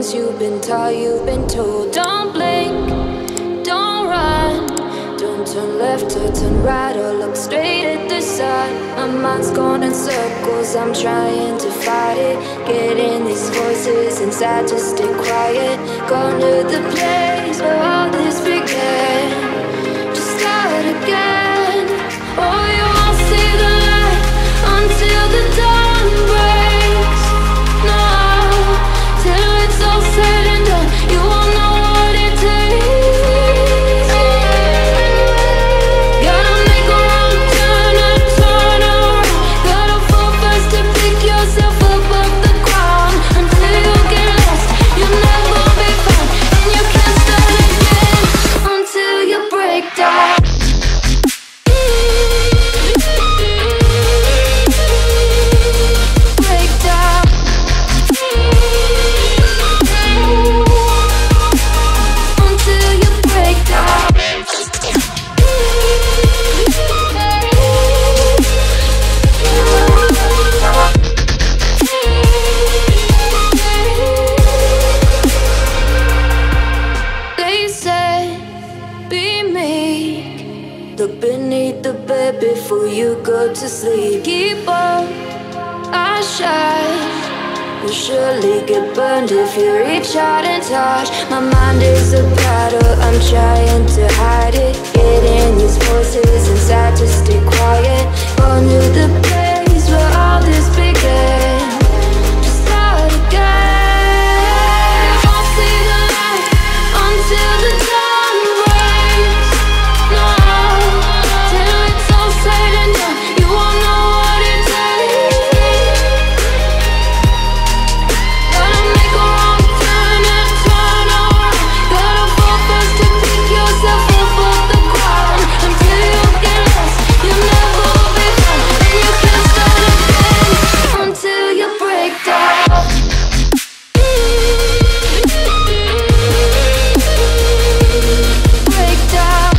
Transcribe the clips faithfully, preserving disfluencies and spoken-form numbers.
things you've been taught, you've been told. Don't blink, don't run, don't turn left or turn right or look straight at the sun. My mind's going in circles, I'm trying to fight it. Getting these voices inside to stay quiet. Gone to the place where all this began. Just start again. Oh, you won't see the light until the dawn breaks. No, till it's all said and done, you won't know what it takes. Gotta make a wrong turn and turn around. Gotta fall fast to pick yourself up off the ground. Until you get lost, you'll never be found. And you can't start again until you break down. Look beneath the bed before you go to sleep. Keep on, I shine. You'll surely get burned if you reach out and touch. My mind is a battle, I'm trying to hide it. Getting these voices inside to stay quiet. On to the place where all this began. Just start again. Won't see the light until the dawn breaks. No, till it's all said and done, you won't know what it takes. Gotta make a wrong turn and turn around. Gotta fall fast to pick yourself up off the ground. Until you get lost, you'll never be found. And you can't start again until you break down. Break down.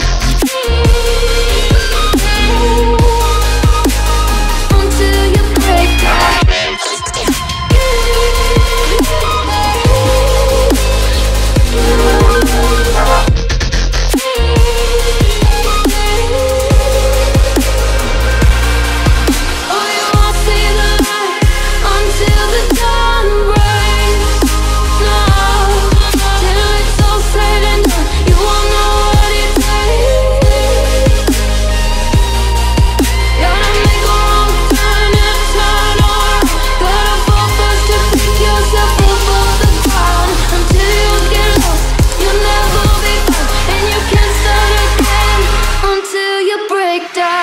Until you break down. Oh, you won't see the light until the dawn breaks. No, till it's all said and done, you won't know what it takes. Gotta make a wrong turn and turn around. Gotta fall fast to pick yourself up off the ground. Until you get lost, you'll never be found. And you can't start again until you break down.